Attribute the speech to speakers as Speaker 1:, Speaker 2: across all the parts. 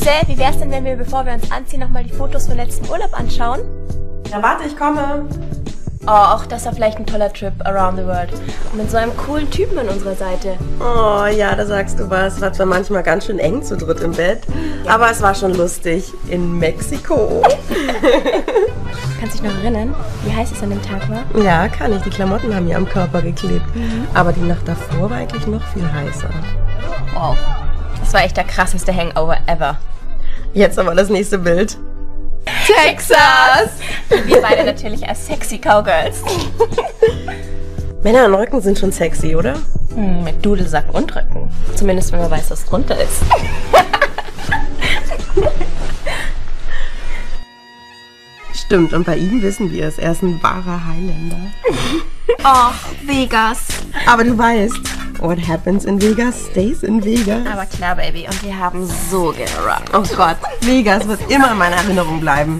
Speaker 1: Süße, wie wär's denn, wenn wir, bevor wir uns anziehen, nochmal die Fotos vom letzten Urlaub anschauen?
Speaker 2: Ja, warte, ich komme.
Speaker 1: Oh, auch das war vielleicht ein toller Trip around the world. Und mit so einem coolen Typen an unserer Seite.
Speaker 2: Oh ja, da sagst du was. War zwar manchmal ganz schön eng zu dritt im Bett, aber es war schon lustig. In Mexiko.
Speaker 1: Kannst du dich noch erinnern, wie heiß es an dem Tag war?
Speaker 2: Ja, kann ich. Die Klamotten haben mir am Körper geklebt. Aber die Nacht davor war eigentlich noch viel heißer.
Speaker 1: Oh, das war echt der krasseste Hangover ever.
Speaker 2: Jetzt aber das nächste Bild.
Speaker 1: Texas! Wir beide natürlich als sexy Cowgirls.
Speaker 2: Männer am Rücken sind schon sexy, oder?
Speaker 1: Mit Dudelsack und Rücken. Zumindest wenn man weiß, was drunter ist.
Speaker 2: Stimmt, und bei ihm wissen wir es. Er ist ein wahrer Highlander.
Speaker 1: Oh, Vegas.
Speaker 2: Aber du weißt, what happens in Vegas stays in Vegas.
Speaker 1: Aber klar, Baby. Und wir haben so gerockt.
Speaker 2: Oh Gott, Vegas wird immer in meiner Erinnerung bleiben.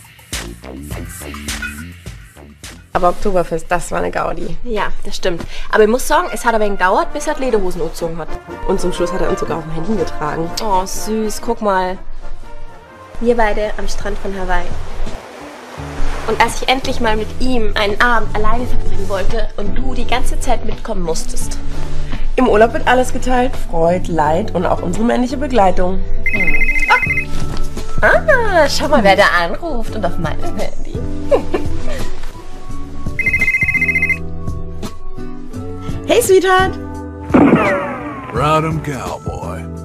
Speaker 2: Aber Oktoberfest, das war eine Gaudi.
Speaker 1: Ja, das stimmt. Aber ich muss sagen, es hat ein wenig gedauert, bis er die Lederhosen angezogen hat.
Speaker 2: Und zum Schluss hat er uns sogar auf den Händen getragen.
Speaker 1: Oh, süß. Guck mal. Wir beide am Strand von Hawaii. Und als ich endlich mal mit ihm einen Abend alleine verbringen wollte und du die ganze Zeit mitkommen musstest.
Speaker 2: Im Urlaub wird alles geteilt. Freud, Leid und auch unsere männliche Begleitung.
Speaker 1: Ah, schau mal, wer da anruft und auf meinem Handy.
Speaker 2: Hey, Sweetheart.
Speaker 3: Ride 'em, cowboy.